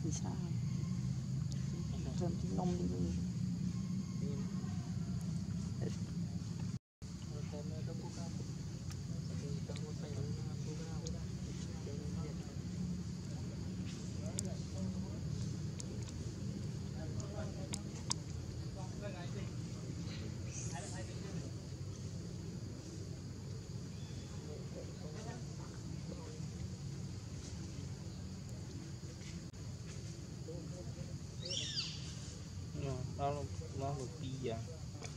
thì sao rơm thì nông đi luôn nó một pi à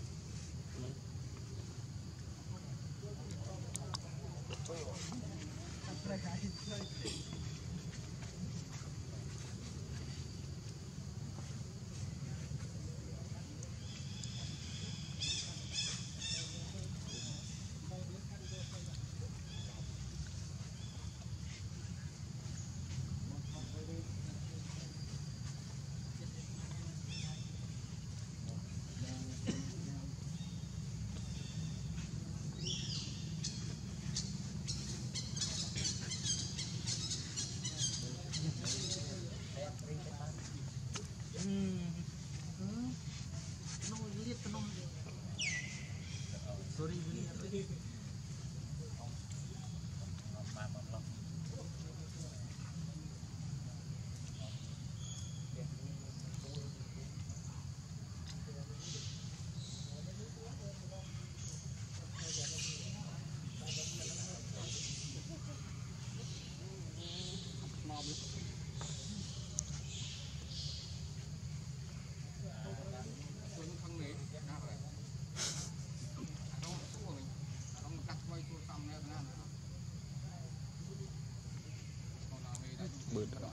bự đó.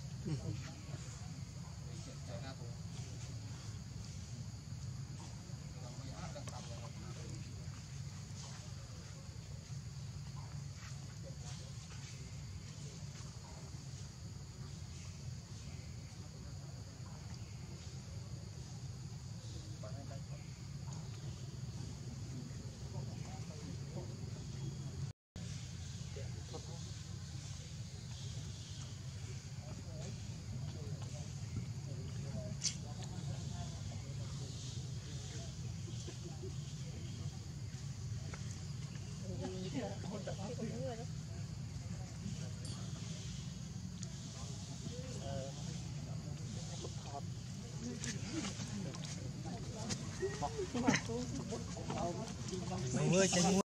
Mưa trên mưa.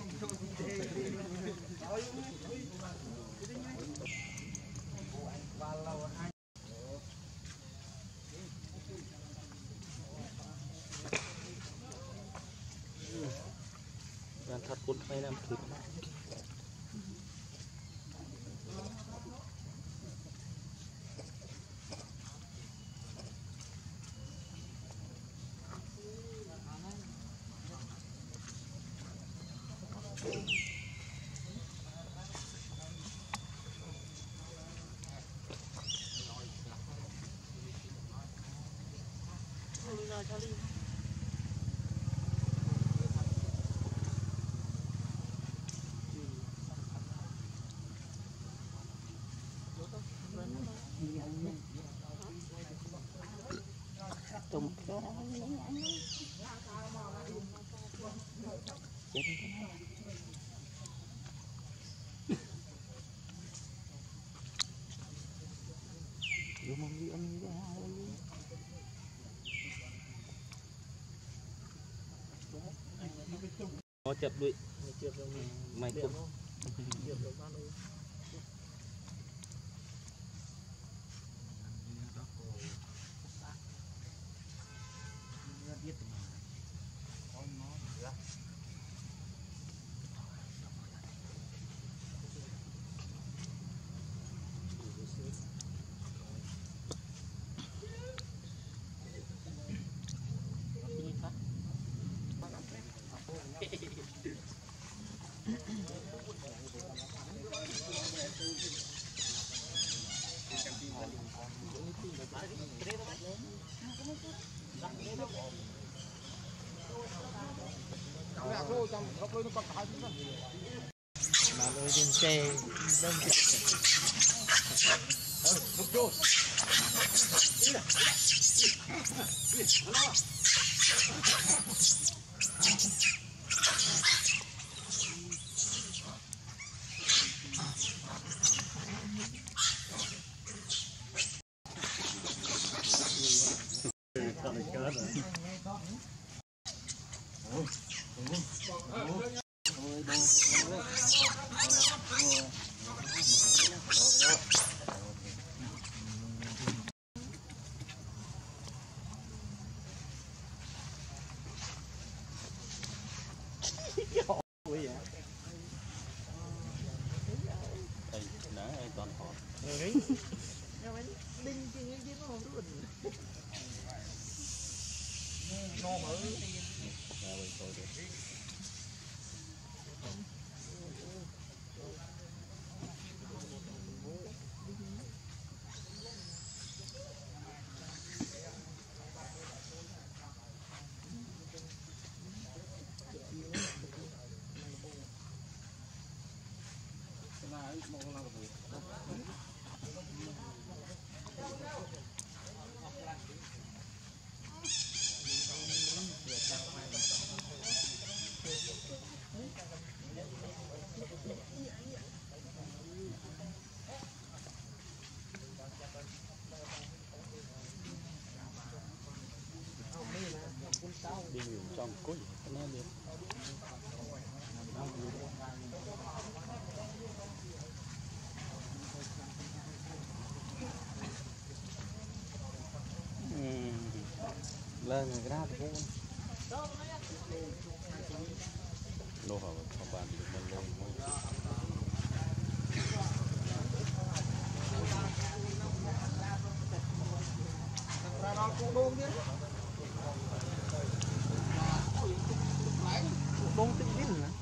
Đang thật cuốn mấy năm thịt. Tùng cái có chập đuôi mày cũng mà lôi trên xe đông đi trong cuối nó đi lên người ra thì cũng đâu phải bàn được mình lên bông tinh tinh nữa.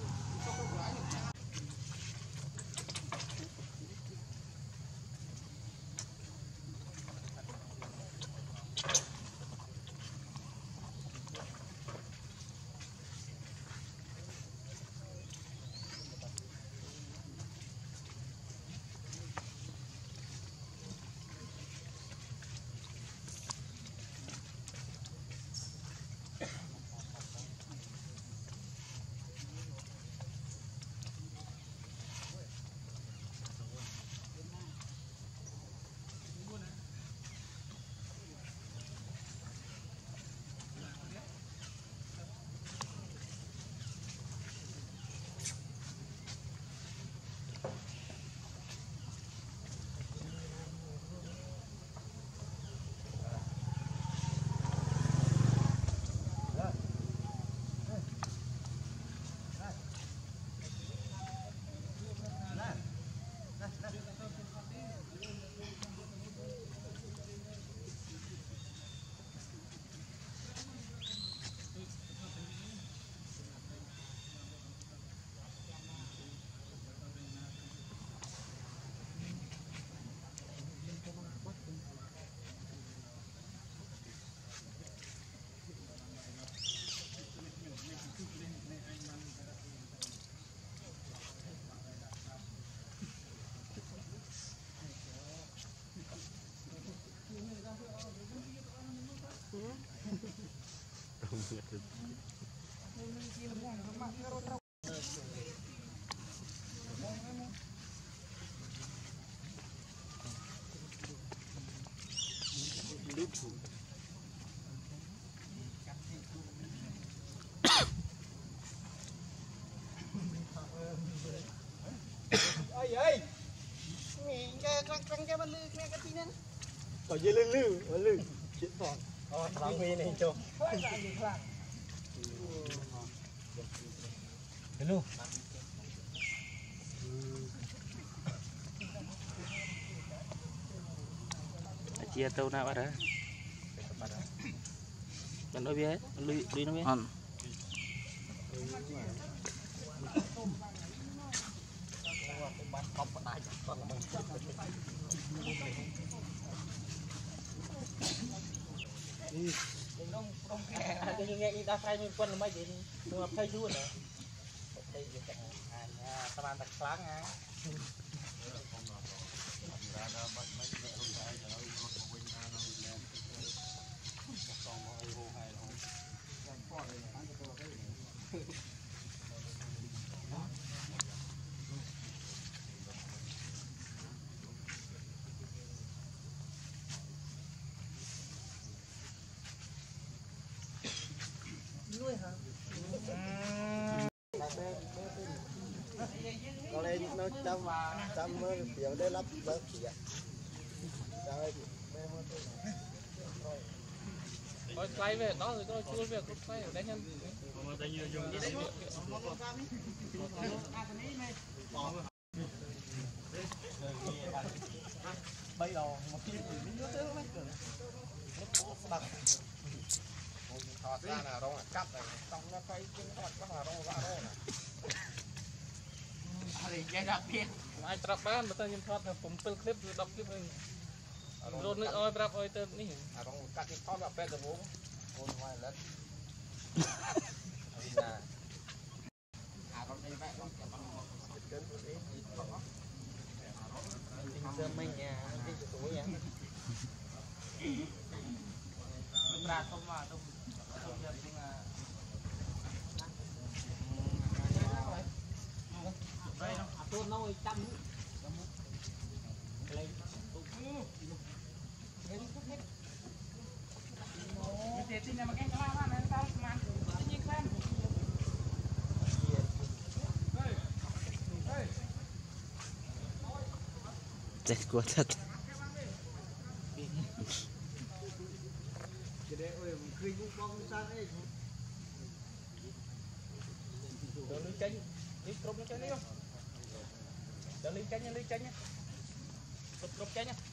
ơi nghe căng cái bên lư nghe cái tin nên Ở dưới lư chuyện còn làm gì này cho hello chia tàu nào ở đó bạn nói biết đi nó biết đông cái nghe đi đa sai nguyên quân là mấy gì mua thấy chú nữa đây gì cả các bạn đặt sáng á nuôi hả có lên nó trăm triệu để lắp bớt gì ạ trời coi quay về đó rồi tôi chui về quay ở đây nhân bây giờ một khi mình nhớ tới mấy cửa nó thọt ra là rong là cắt này xong nó quay trên thọt các là rong vạ rong này ai trap ban mà tôi nhìn thọt làผมเป็นคลิปđọc clip mình rồi nữa ơi trap ơi tên ní rong cắt cái thọt là pet được bố ôn hoài lớn rong đây vậy rong giờ mình nhà đi chỗ tối nha ra không mà đâu tôi nói trăm chết quá thật đừng lên chanh đi cột lên chanh đi không đừng lên chanh nhá cột chanh nhá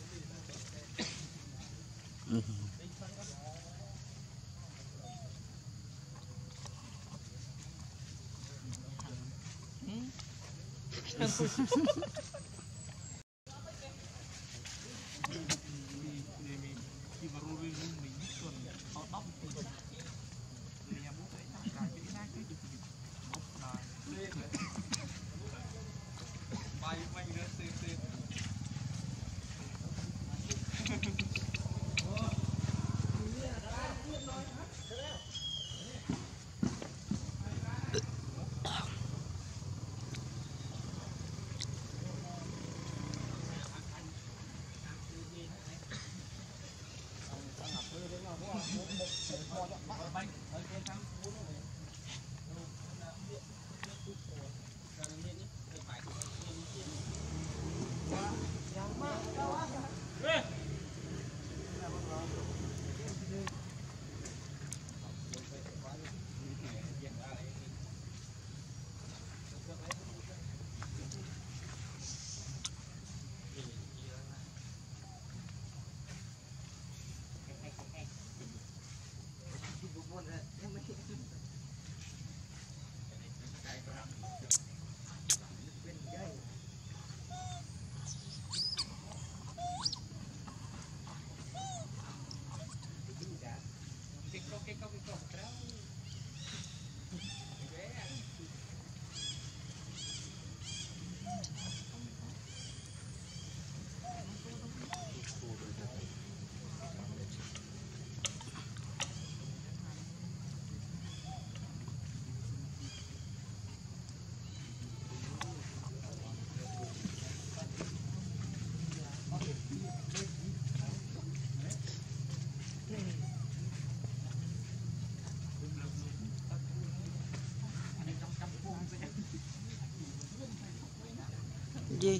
gì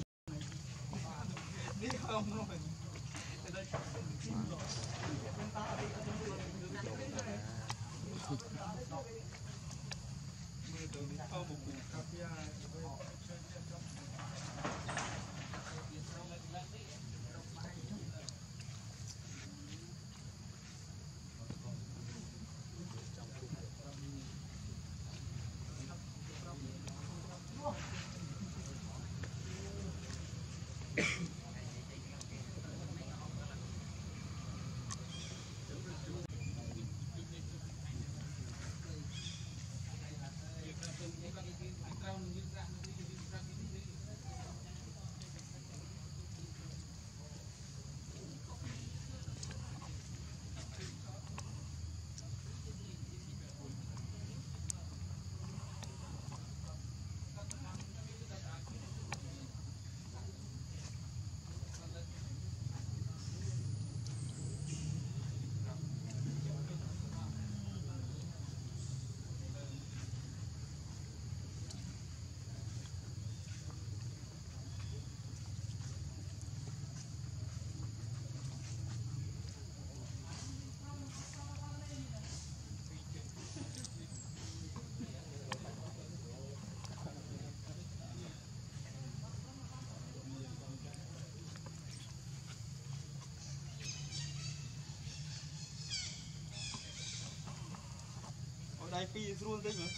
đai phi luôn đấy mà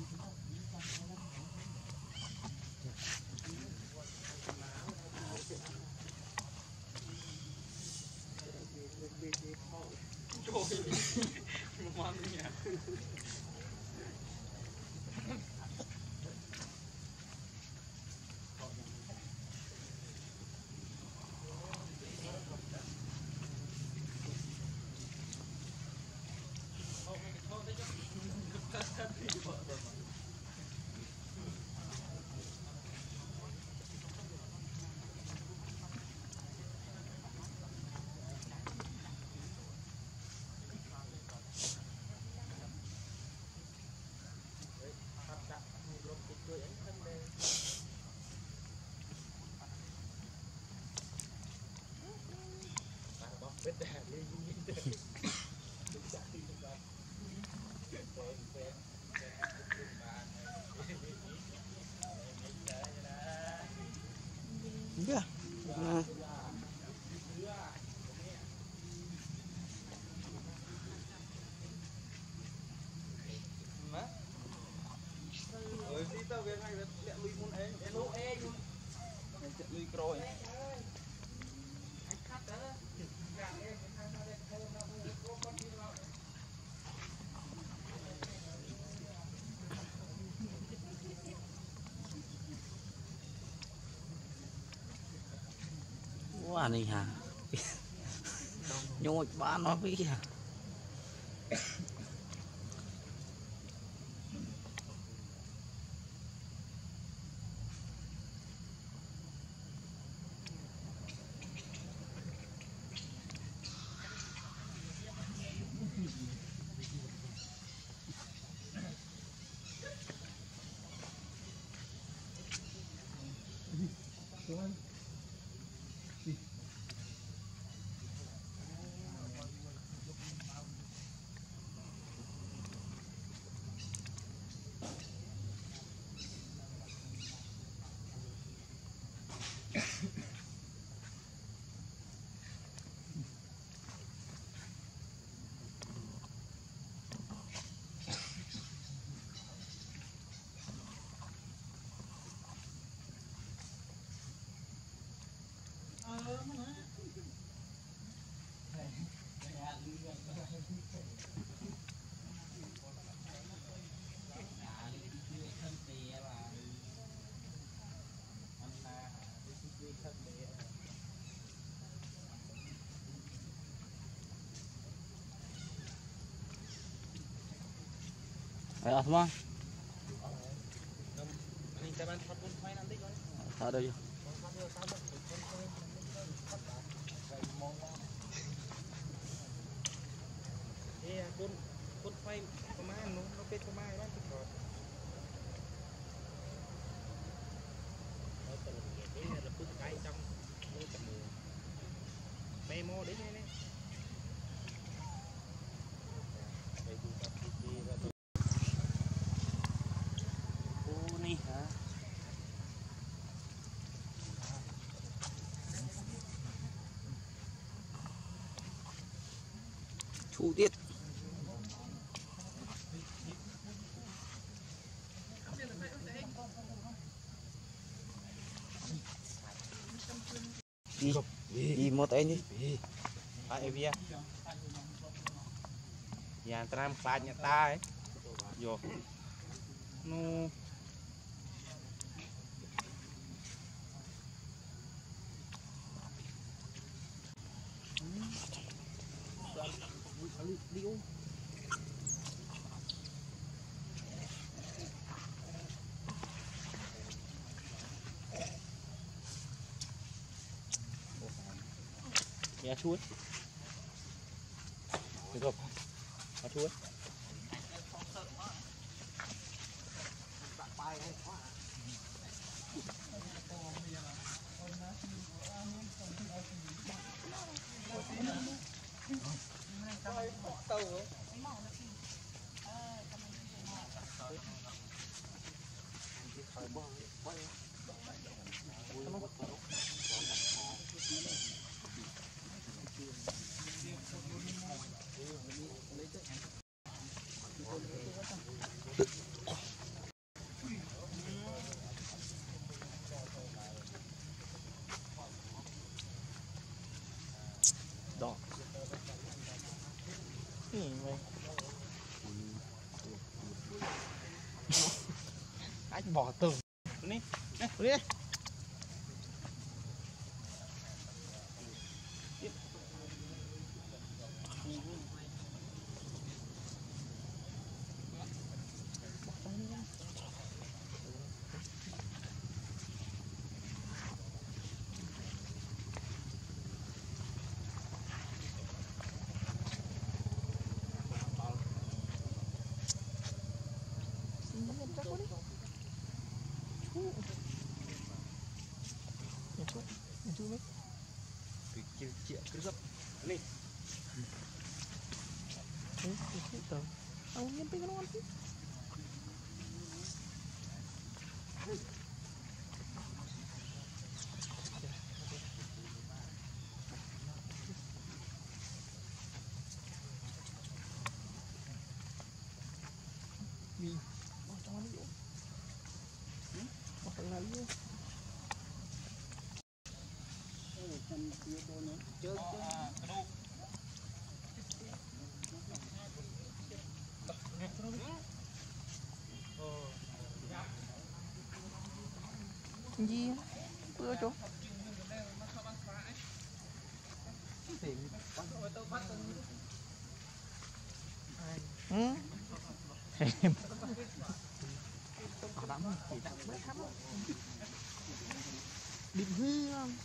Dạ. À. rồi đi tao về ngay lẹ lui muốn ấy lú ấy chạy lui rồi Quá này hả? Nhồi ba nó với hả? Ayo semua. Thả đây. con quay có mai nó biết có mai đó thì còn cái là phút tay trong mua tầm memo đấy này ô này hả Chu tiết. Đi một anh đi. ai bia nhà tram phạt nhà ta ấy vô nu nhà chuối được không nhà chuối mày anh bỏ tường đi đi Chị cứ gấp đi. Ông nhân cái ngon chứ. Đi. Bỏ cho nó đi. Bỏ thằng nào đi. Gì bữa chỗ ừ bị hư không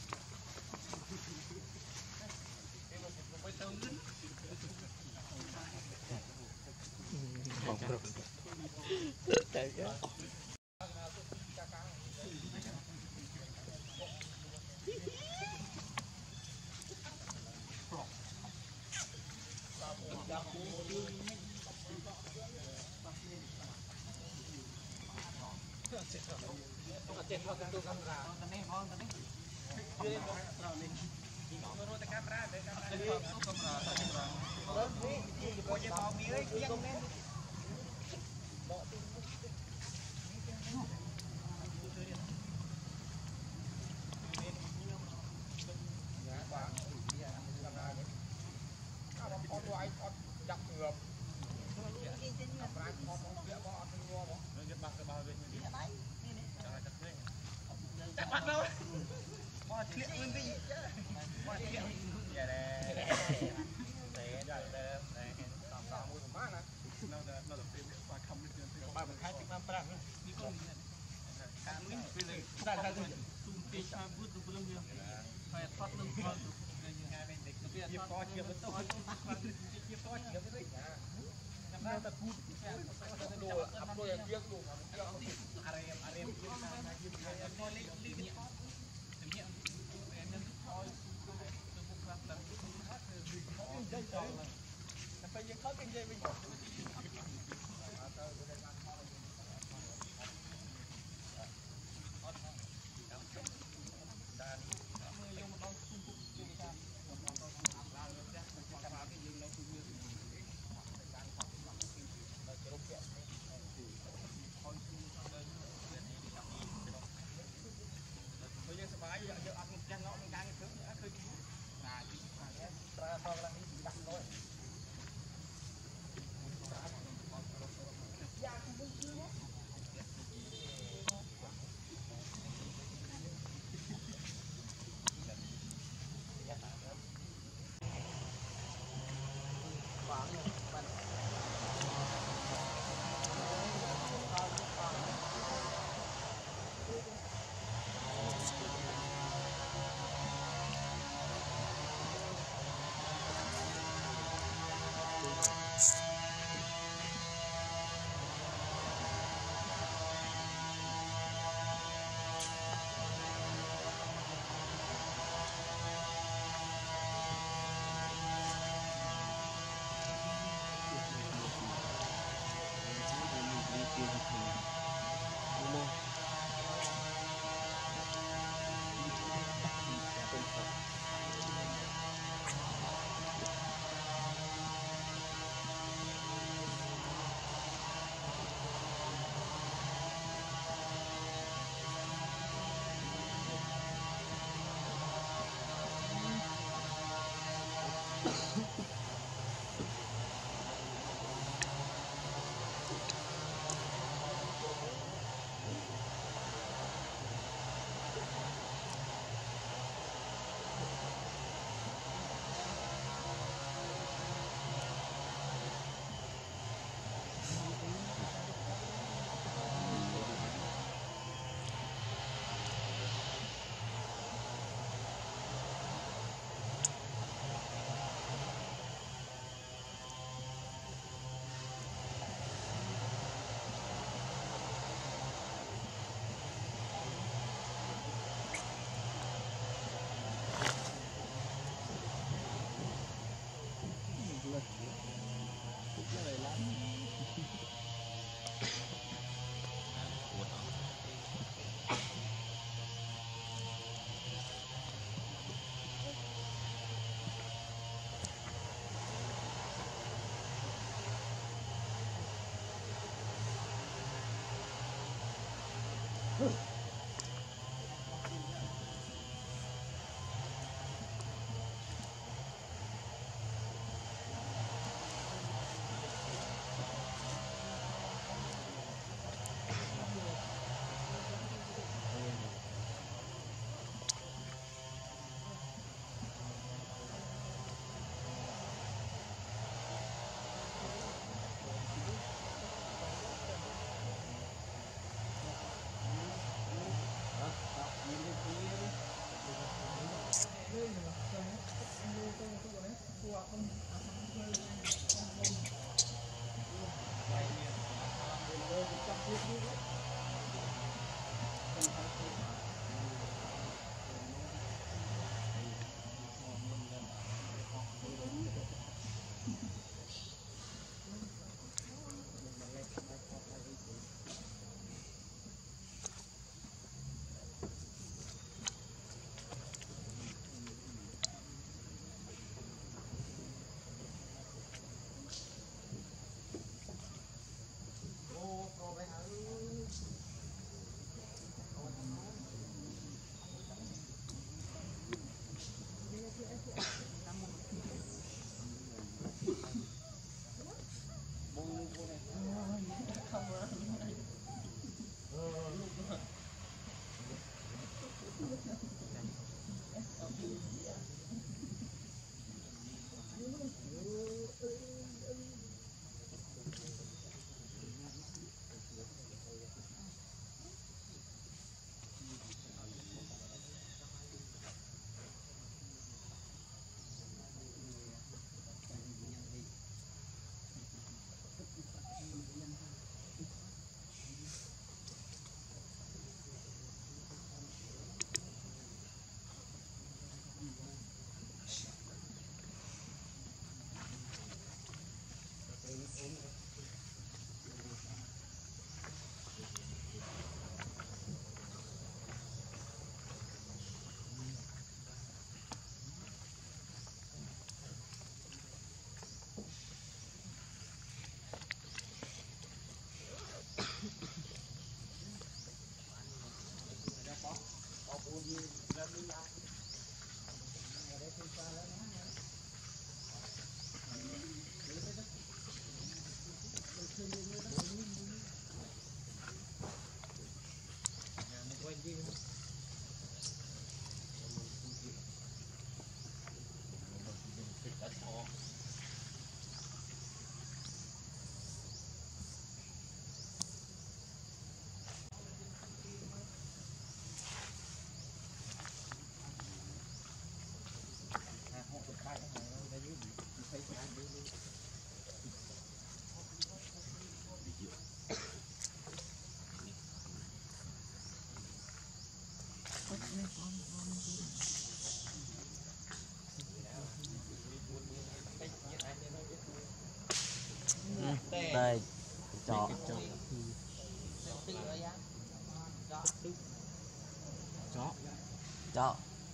chọ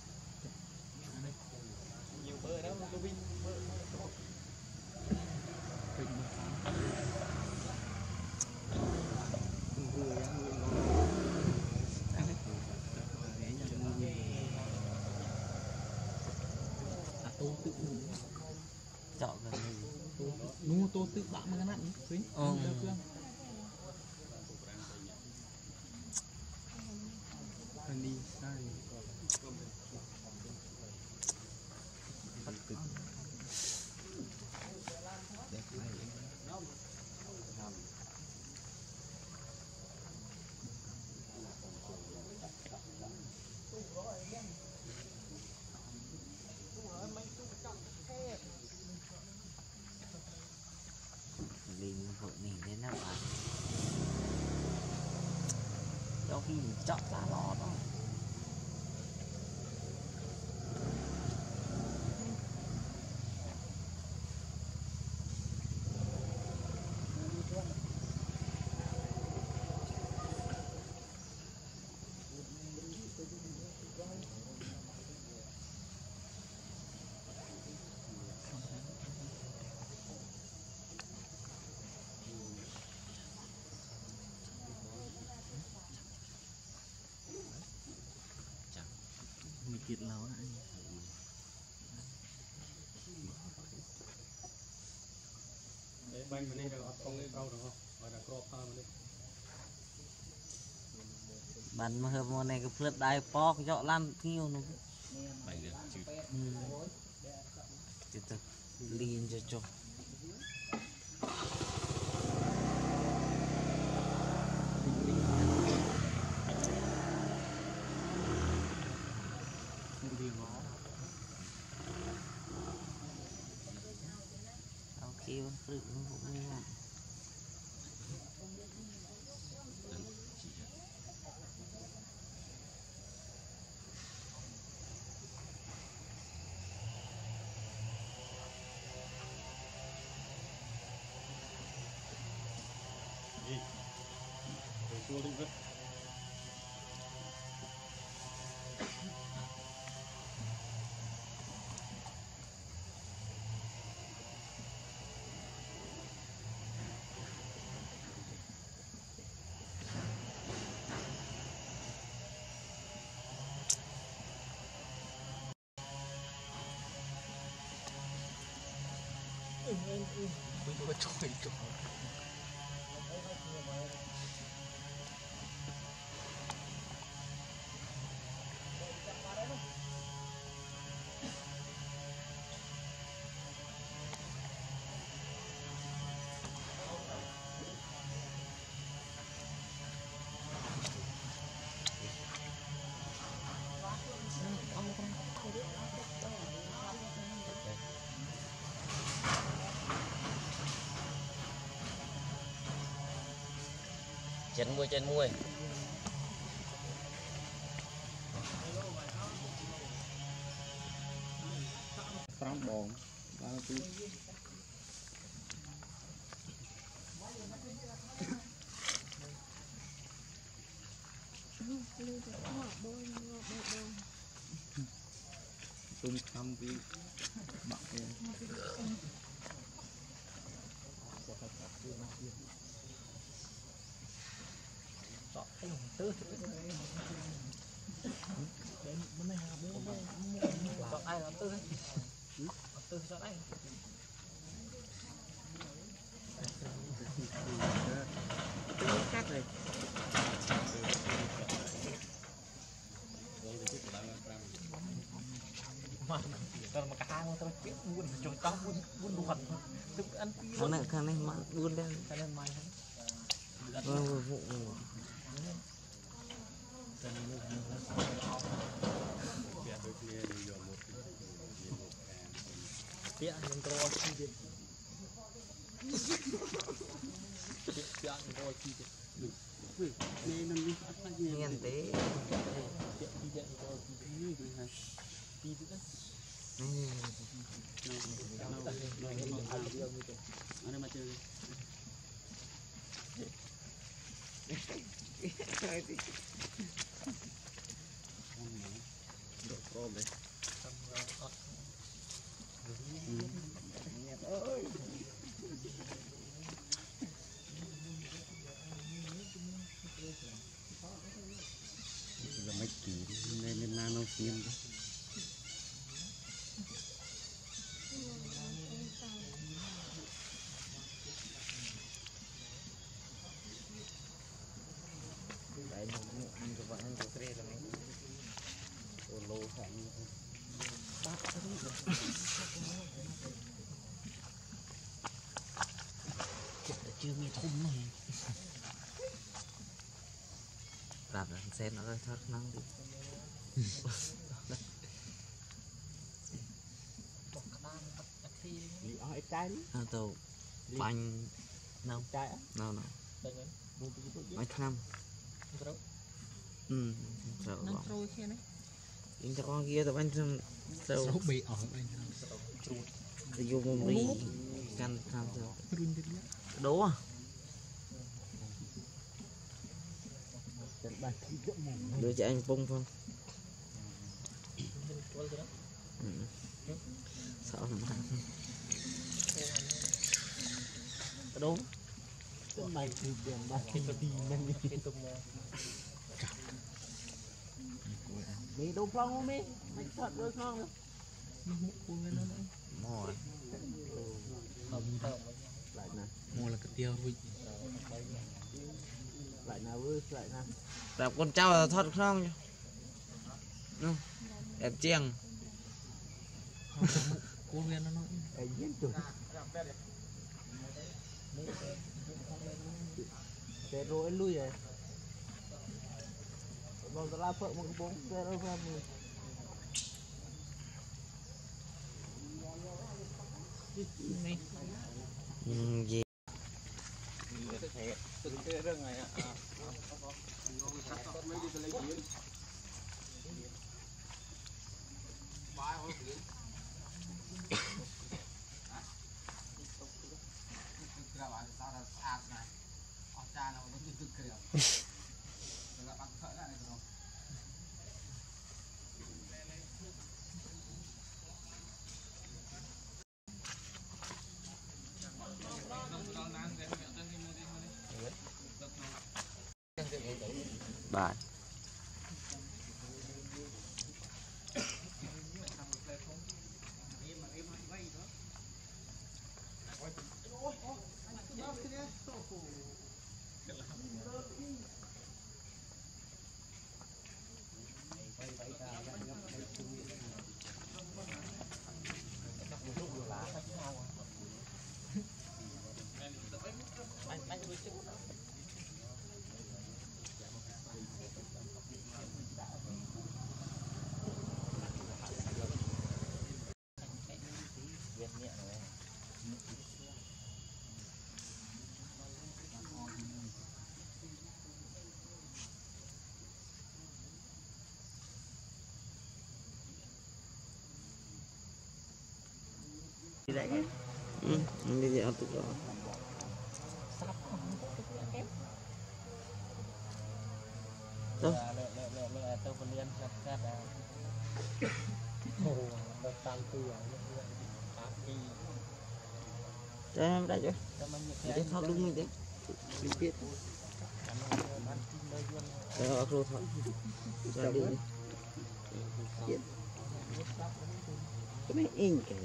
nhiều bơ đó tôi vinh bơ chọ gần nu tô tự bạn mà cái nặn xính anh đi sai liền vợ mình đến nào bạn cho khi mình chọn ra lọ đó mình kiệt láo lại để banh mình đi rồi không lên câu được không gọi là crop thôi mình đi bạn mà hợp món này cái phượt đai po cái dọ lan nhiều nó từ từ liền cho ok tự cũng xua đi vứt trên muôi Frank bóng ba tí tung thăm tí bạn em chọn cái hồng tư chọn ai là tư tư chọn ai cắt này mà còn mà cả hai nó biết buôn trồng tóc buôn đồ hận tức ăn khăn này mà buôn lên cái này mày vụ Pia yang terus dia. Pia yang terus dia. này nằm đi ăn bao nhiêu nghiền tế Pia yang terus dia. Pia tu kan. ada macam Ini ôm đấy là mấy kỳ nên nano xiêm đấy anh cho bạn anh có tre là mấy lô sẵn chưa nghe thum này làm là xem nó hơi thoát năng đi tàu bánh nào nào nào bánh năm sợ năng trôi kia đấy in cho con kia tao bánh năm sâu bị ở bên thì vô một ly căn tham sao đố à đưa cho anh bung không sợ lắm đúng mày thì tiền ba khi đi nhanh khi tụm mày đâu phong không mày mày thật đôi phong đâu mồi lại nè mua là cái tiêu vui lại nào vui lại nào đạp con trâu là thoát không đẹp chiêng cô viên nó nói ấy giết chuột để rồi lui rồi bao giờ la phượng một bốn để rồi ra mình gì bài đi dạo tụi đó đâu tôi còn liên sát tam tư cho em đây chứ để thoát đúng mình đấy đi biết rồi thôi ra đi cái mấy in kìa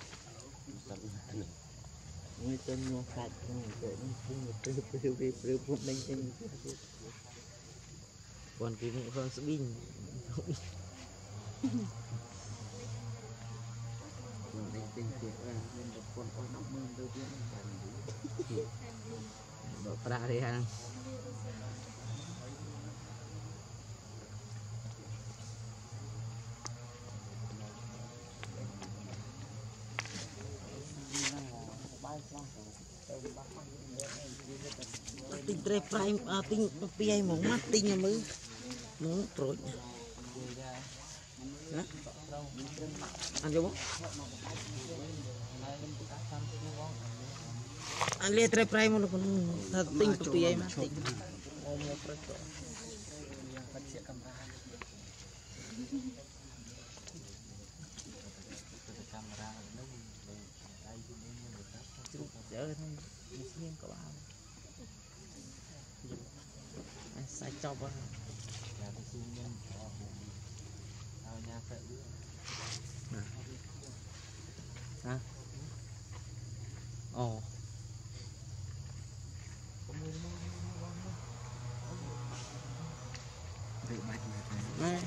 người tên nó phạt người tên nó lên còn cái này con sẽ bin còn đây tên chuyện là nên được con 50 đầu tiên độ ra đi ha tinh tre prime tinh pi một mắt tinh mới muốn rồi ăn vô anh lihat tre prime nó còn thật tinh pi mắt tinh chơi thôi nhiên có bao sai cho bao là cái xu nhân nhà tự hả ồ bị bạch này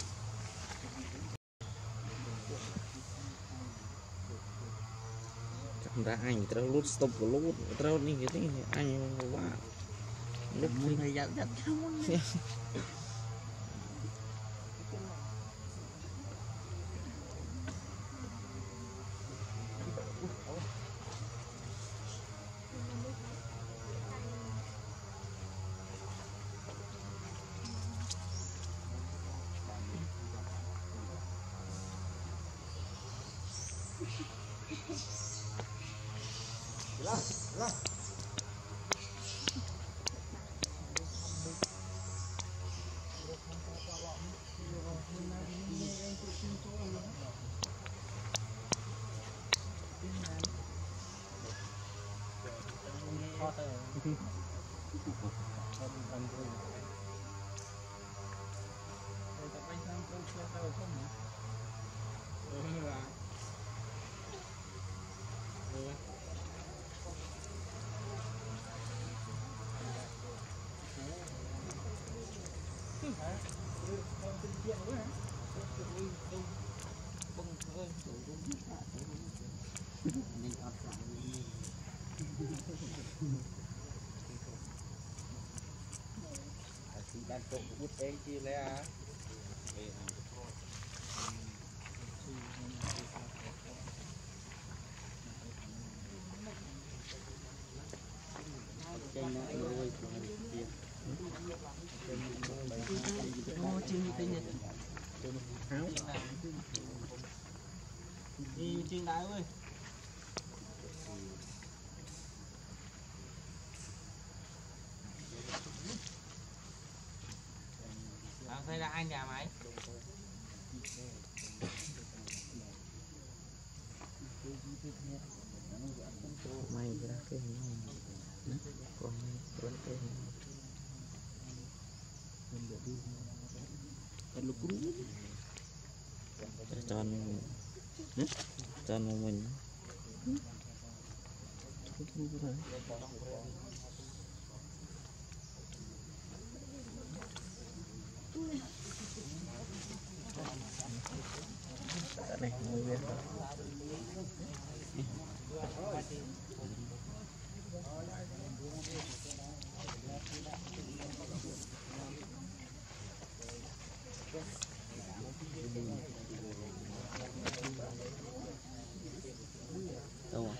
ra anh terus lút stop lút terus nih gitu nih anh quá lúc này giật giật đàn trộn út em chi lẽ đi trên đá ơi thấy là anh nhà máy mày ra cái còn còn cái cho mình này người Việt đâu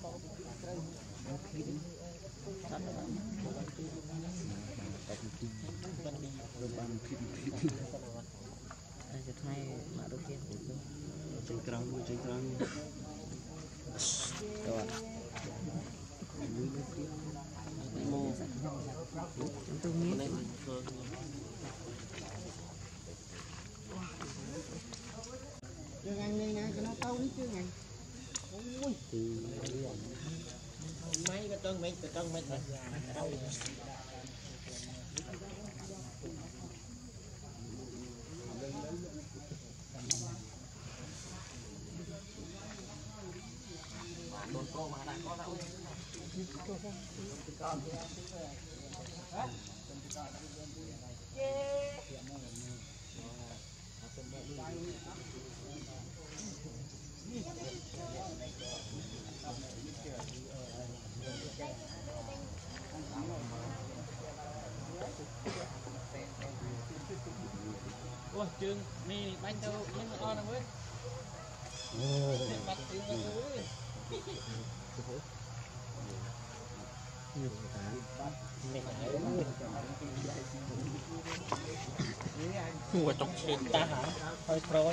đâyจะให้มาดูเกมchơi trăng các bạn chúng tôi nghĩ chưa ăn đi nè cho nó câu đi chưa ngày ui mấy cái trân mấy ôi chương mi bánh đâu nhưng mà on rồi bắt tiếng rồi Ủa trong chuyện ta hả? Hơi trôi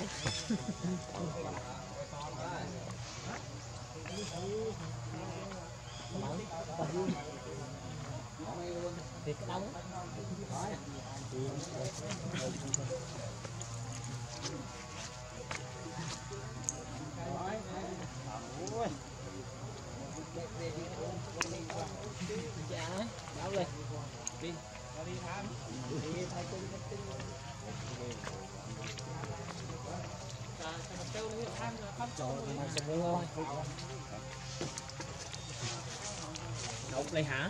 thì cái đóng dạ bảo lên đi đi tham đậu đây hả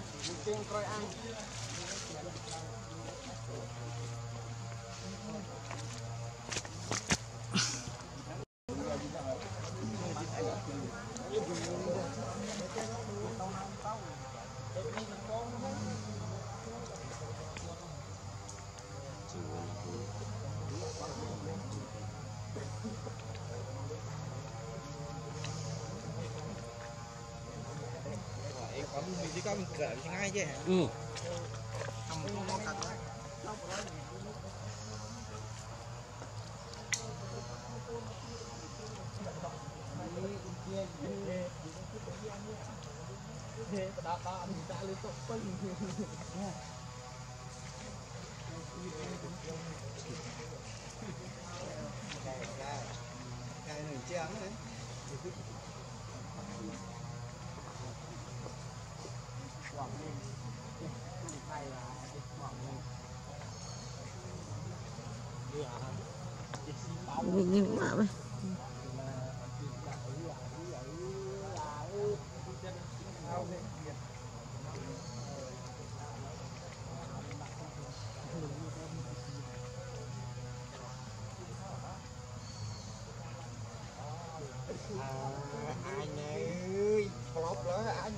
mình chỉ có mình cỡ ngay chứ hả? Ừ. Không có cần cái này trắng đấy. Nhìn mà mày. Anh ơi, flop đó anh.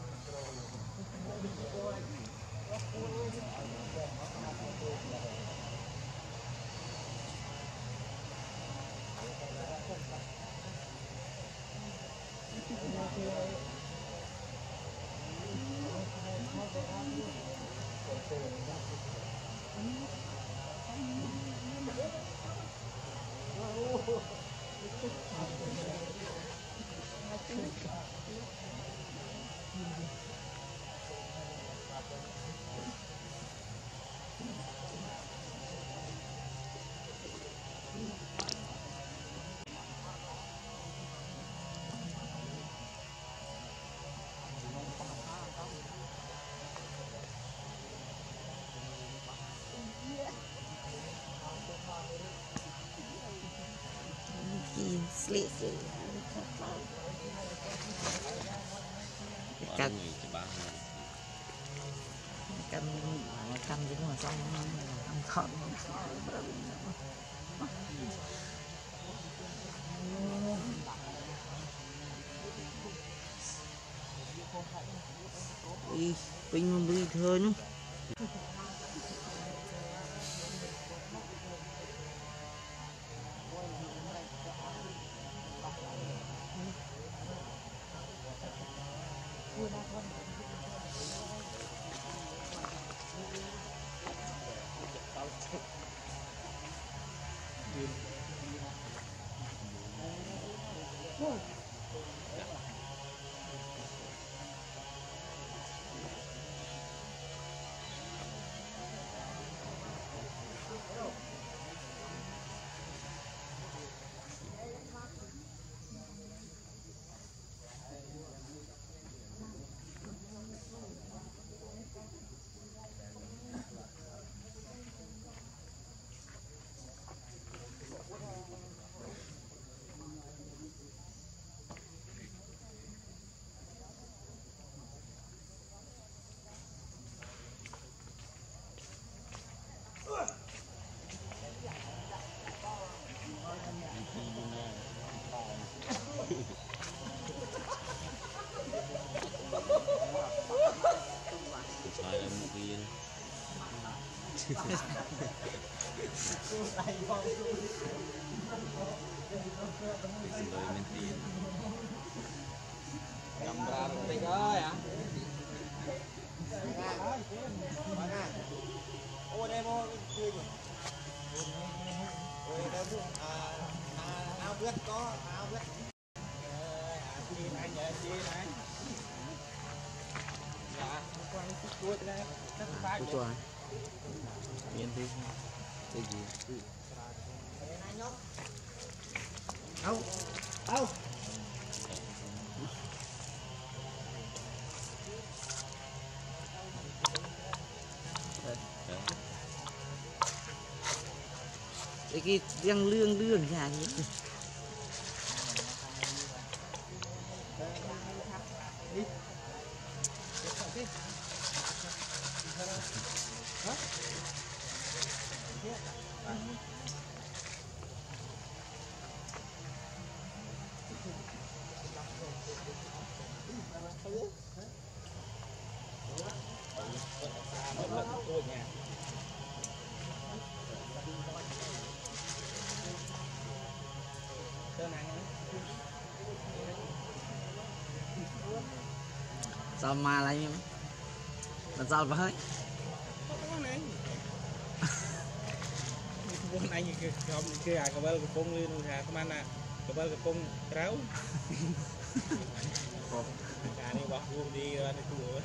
Slick. Cắt cắt chứ mà xong ăn thận đi bình bình thường Camera penting ơi hả? Ô đây mua chơi rồi. Ôi đâu áo vest có áo vest. Chi này nhờ chi này. Dạ, quan chuột đây. Rất phá. Chuột. Miền đi. Cái gì? Đâu? Đâu? cái răng lương lương nhà gì sao mà lại làm sao vậy Pun anh không kia à cái công lên hà cái mana cái công kéo cái này bỏ vuông đi ra này tụi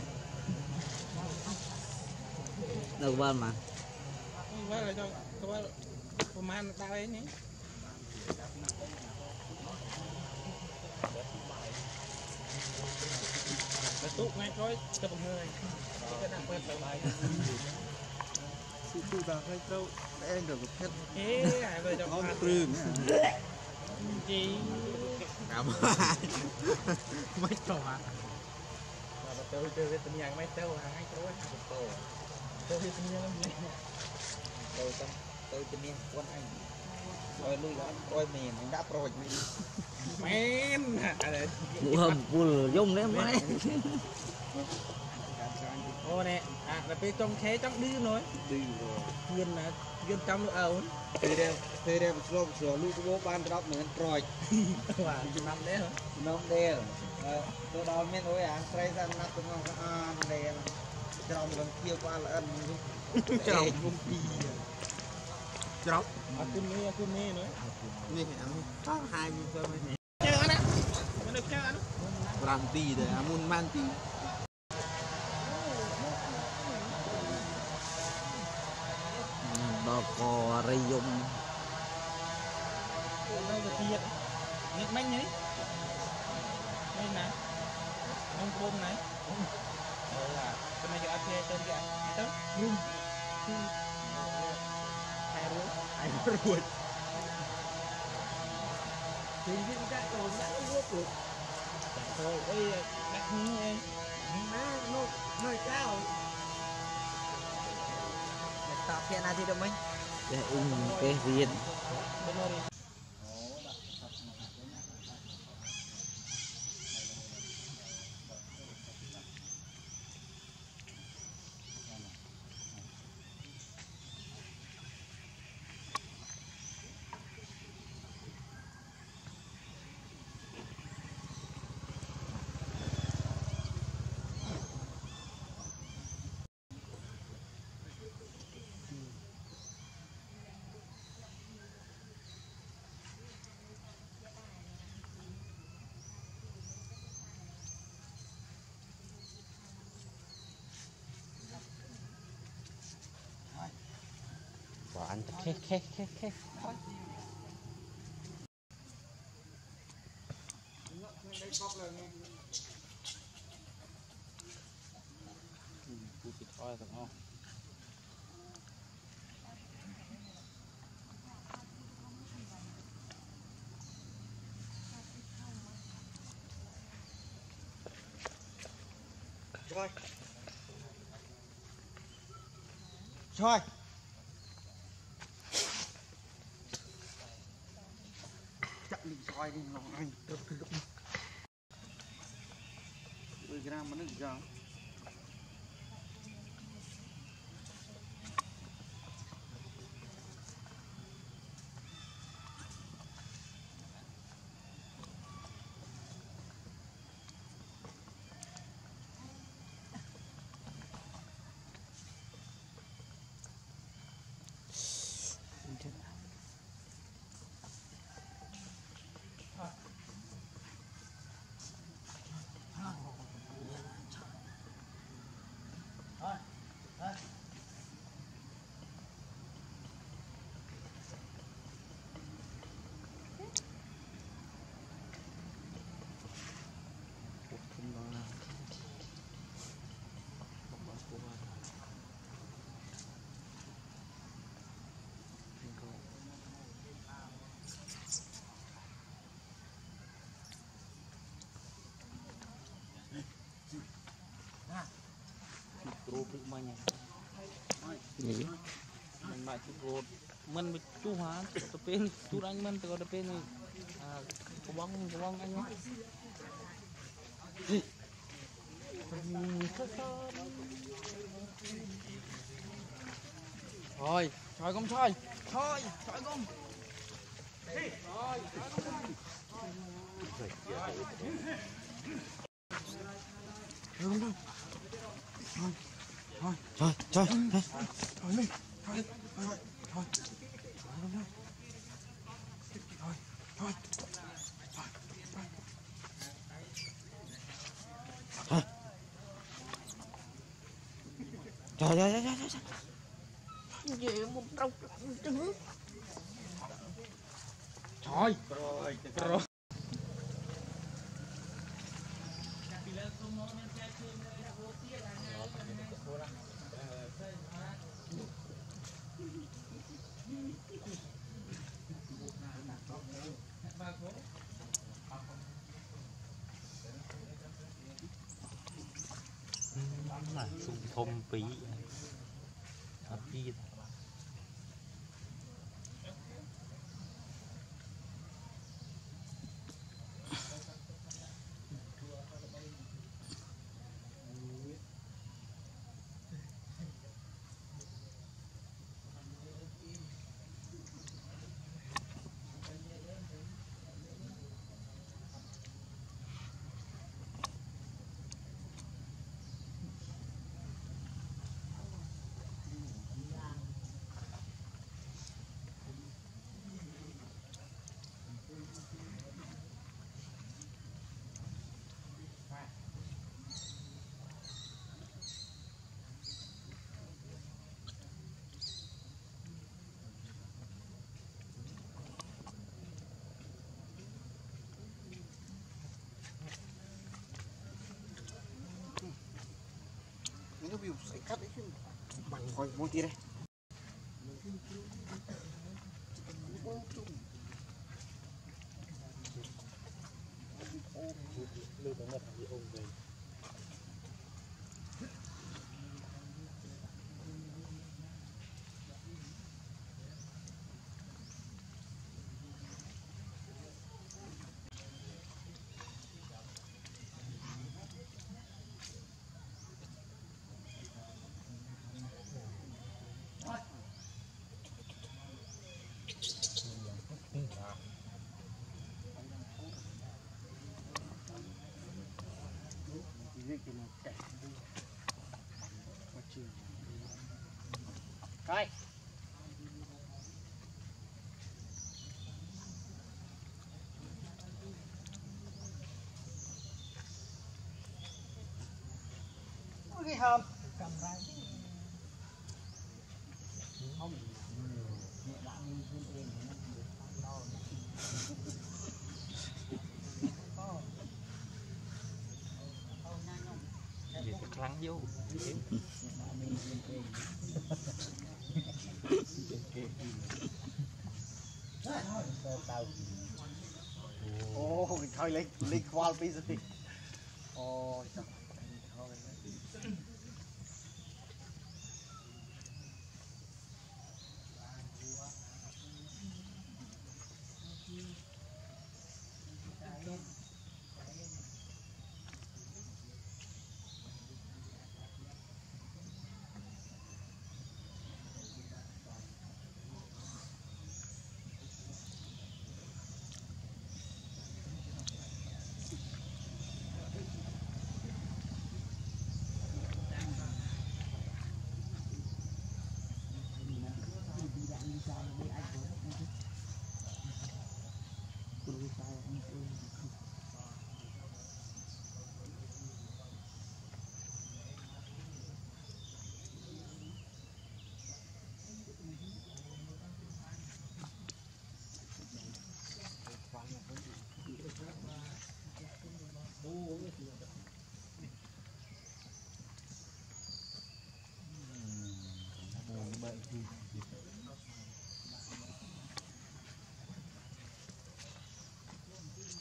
đâu bên mà quá là cho cái man ta đấy nhé cái tút ngay thôi cho bằng hơi cái đang quét lại sự tu ta hay đâu em được một hết ê ai về trong ngon ăn trừ gì cảm mấy trò hả mà tôi cái tình nhang mấy trâu hàng mấy trâu tôi cái tình nhang này tôi tình quân anh ôi lui đó ôi mình đã rồi men mũ hầm bùn dung đấy mà đấy ô nè à là cái trong khé trong đi nói đi rồi duyên trong nữa ổn thế đem sửa lưu bố ban drop nữa rồi và năm đấy hả nông đều tôi đo men ôi à say ra nắp tôi ngon ăn đây trong lần kia qua là ăn trong công ty drop aku ni nữa นี่ăn có 20 cân này chơi anh á mình được chơi anh làm tì để amun man tì đó có rây dùng đâu được thiệt nghiệt bánh nhỉ đây nè nông bông này là cái này cho anh chơi tên cái tới luôn hai ruột thì những cái đồ đã nuốt được thôi ơi đặt như em nó cao tập hiện nay thì được mấy để cái viên ăn khé กูติดอ้อยกับอ้อ Rồi. Rồi. Chậm đi xoay đi nó anh. 10 gram mà nước giang. cua bự mà nhỉ Nghĩ mình lại cua mình bị chú hả tập bên chú anh mình từ tập bên này có bóng anh ấy thôi thôi không thôi thôi thôi không trời Gì một trâu trứng. thôi rồi sung thông phí hợp chi nó bị sấy cắt đấy chứ bằng coi món kia đây coi cái hòm cầm ra không gì khăn vô ô thôi lấy khoal bây giờ ô trời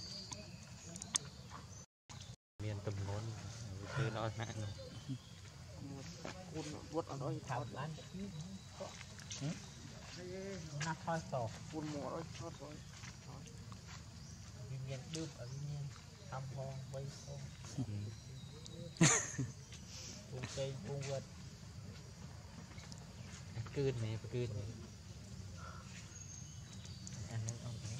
miền tầm ngón chơi nó nặng cuốn vuốt ở đó thảo lán nó thôi tổ cuốn mùa rồi thoát rồi viên viên đơm ở viên viên thăm hòn vây phong buông cây buông vật cươn này ăn nó ông thế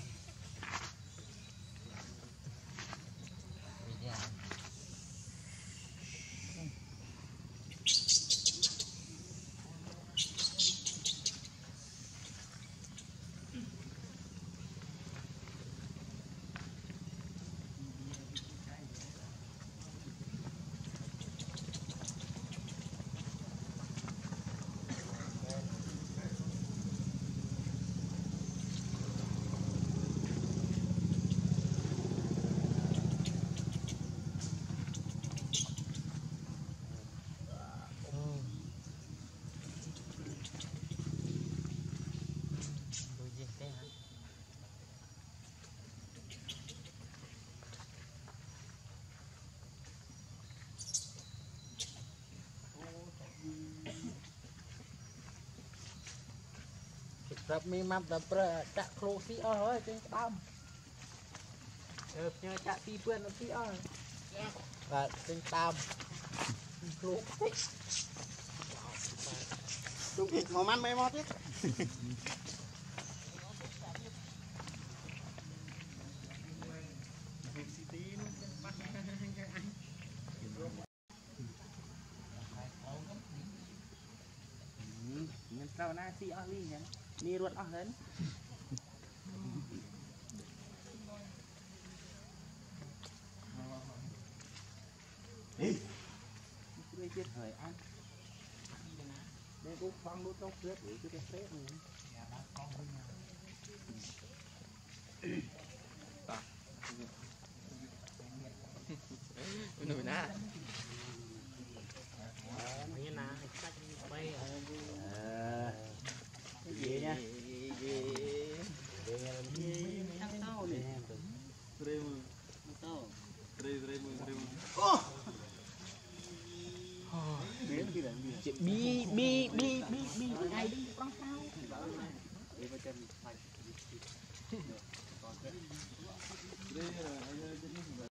รับมีมัมแต่เปรอะจะโคลซีอ้อยเป็นตามเนี่ยจะตีเพื่อนตีอ้อยvàเป็นตามโคลซี Đúng thịt màu mắm mấy mót chứ. Nhân sau na si ở đi nhá, đi ruột ở đến. Đi. Đây chết thời ăn. Đây cũng phong đốt trong trước để cho cái phép này. nổi na Như nào cách bay cái gì nha thằng tao này. Remu. Tao. Remu. Bi ngày đi con tao. Đây là